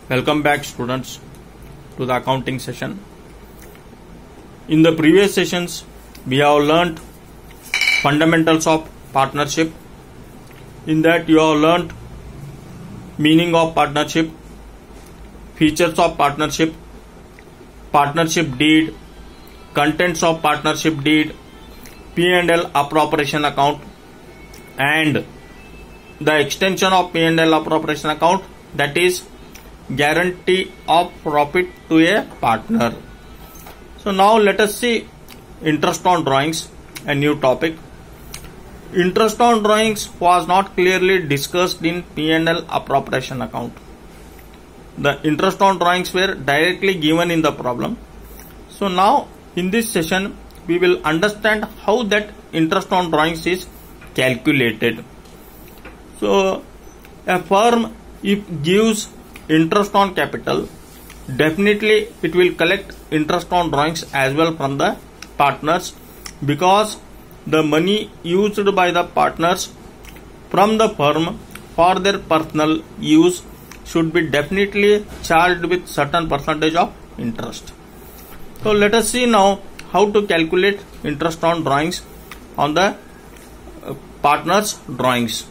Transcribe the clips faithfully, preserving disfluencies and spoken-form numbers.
Welcome back, students, to the accounting session. In the previous sessions, we have learnt fundamentals of partnership. In that, you have learnt meaning of partnership, features of partnership, partnership deed, contents of partnership deed, P and L appropriation account, and the extension of P and L appropriation account, that is guarantee of profit to a partner. So now let us see interest on drawings, a new topic. Interest on drawings was not clearly discussed in P and L appropriation account. The interest on drawings were directly given in the problem. So now in this session we will understand how that interest on drawings is calculated. So a firm, if gives interest on capital, definitely it will collect interest on drawings as well from the partners, because the money used by the partners from the firm for their personal use should be definitely charged with certain percentage of interest. So let us see now how to calculate interest on drawings on the partners' drawings.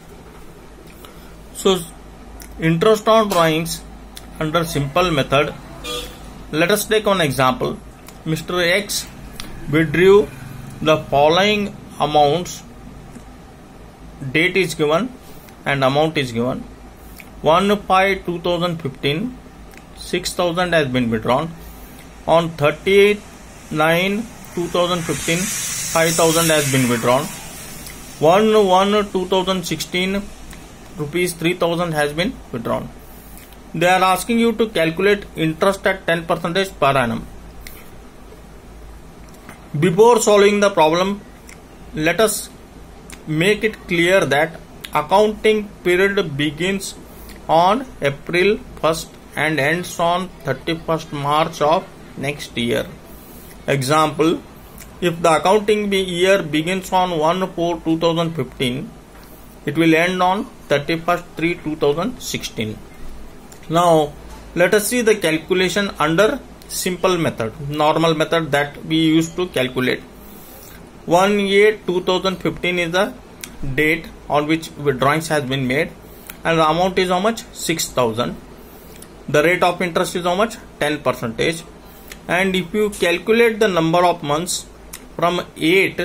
So interest on drawings under simple method. Let us take one example. Mister X withdrew the following amounts. Date is given and amount is given. one five two thousand fifteen, six thousand has been withdrawn. On thirty-eighth nine two thousand fifteen, five thousand has been withdrawn. one one two thousand sixteen, rupees three thousand has been withdrawn. They are asking you to calculate interest at ten percent per annum. Before solving the problem, let us make it clear that accounting period begins on April first and ends on thirty-first March of next year. Example, if the accounting year begins on one four two thousand fifteen, it will end on thirty-first three two thousand sixteen. Now let us see the calculation under simple method, normal method that we used to calculate. one eight two thousand fifteen is the date on which withdrawings has been made, and the amount is how much? six thousand. The rate of interest is how much? ten percentage. And if you calculate the number of months from eight,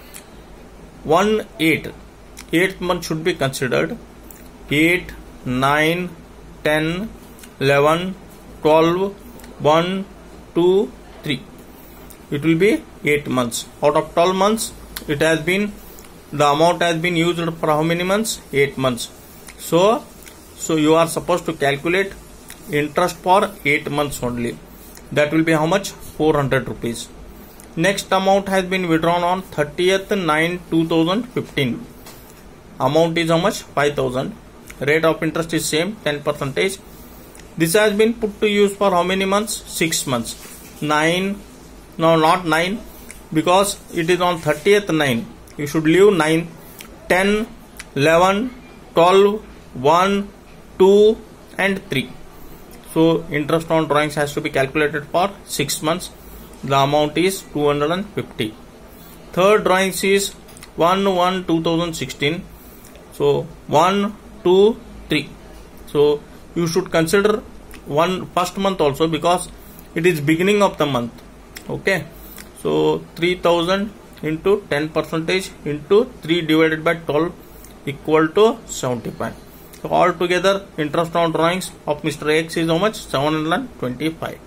one eight, eighth month should be considered. eight, nine, ten, eleven, twelve, one, two, three. It will be eight months. Out of twelve months, it has been, the amount has been used for how many months? eight months. So, so you are supposed to calculate interest for eight months only. That will be how much? four hundred rupees. Next amount has been withdrawn on thirtieth nine two thousand fifteen. Amount is how much? five thousand. Rate of interest is same, ten percentage. This has been put to use for how many months? six months. nine, no, not nine, because it is on thirtieth nine. You should leave nine, ten, eleven, twelve, one, two and three. So interest on drawings has to be calculated for six months. The amount is two hundred fifty. Third drawings is one one two thousand sixteen. So one, two, three. So you should consider one first month also, because it is beginning of the month. Okay. So three thousand into ten percentage into three divided by twelve equal to seventy-five. So altogether interest on drawings of Mister X is how much? seven hundred twenty-five.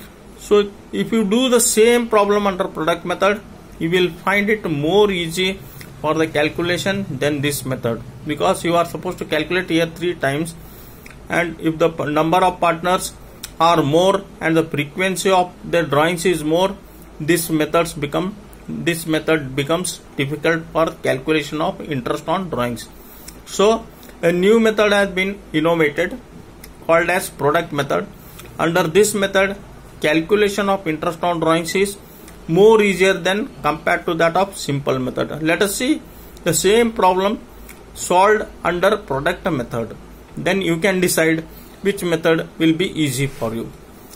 So if you do the same problem under product method, you will find it more easy for the calculation than this method, because you are supposed to calculate here three times, and if the number of partners are more and the frequency of the drawings is more, this methods become this method becomes difficult for calculation of interest on drawings. So a new method has been innovated called as product method. Under this method, calculation of interest on drawings is more easier than compared to that of simple method. Let us see the same problem solved under product method. Then you can decide which method will be easy for you.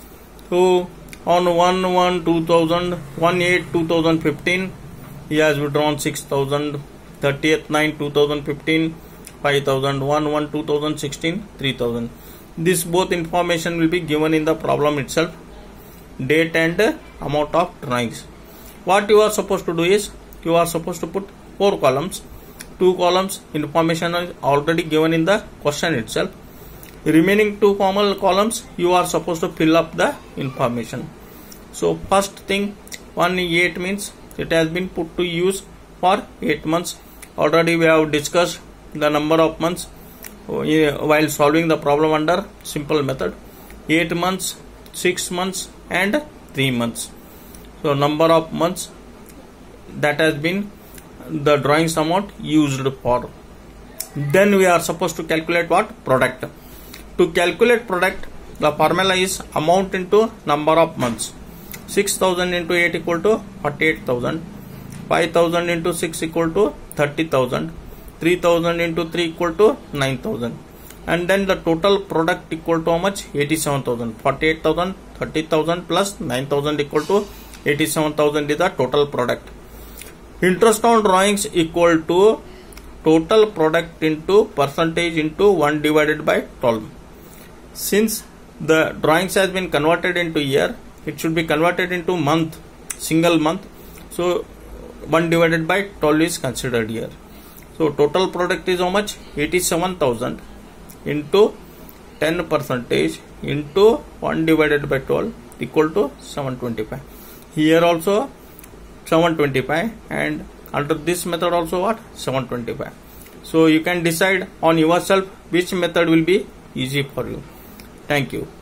So on one one two thousand, one eight two thousand fifteen, he has withdrawn six thousand, thirtieth nine two thousand fifteen, five thousand, one one two thousand sixteen, three thousand. This both information will be given in the problem itself, date and amount of drawings. What you are supposed to do is, you are supposed to put four columns. Two columns information is already given in the question itself. Remaining two formal columns you are supposed to fill up the information. So first thing, one eight means it has been put to use for eight months. Already we have discussed the number of months while solving the problem under simple method. eight months, six months and three months. So number of months that has been the drawings amount used for. Then we are supposed to calculate what? Product. To calculate product, the formula is amount into number of months. six thousand into eight equal to forty-eight thousand. five thousand into six equal to thirty thousand. three thousand into three equal to nine thousand. And then the total product equal to how much? eighty-seven thousand. forty-eight thousand, thirty thousand plus nine thousand equal to eighty-seven thousand is the total product. Interest on drawings equal to total product into percentage into one divided by twelve. Since the drawings has been converted into year, it should be converted into month, single month. So one divided by twelve is considered here. So total product is how much? eighty-seven thousand into ten percentage into one divided by twelve equal to seven twenty-five. Here also seven twenty-five, and under this method also what? seven twenty-five. So you can decide on yourself which method will be easy for you. Thank you.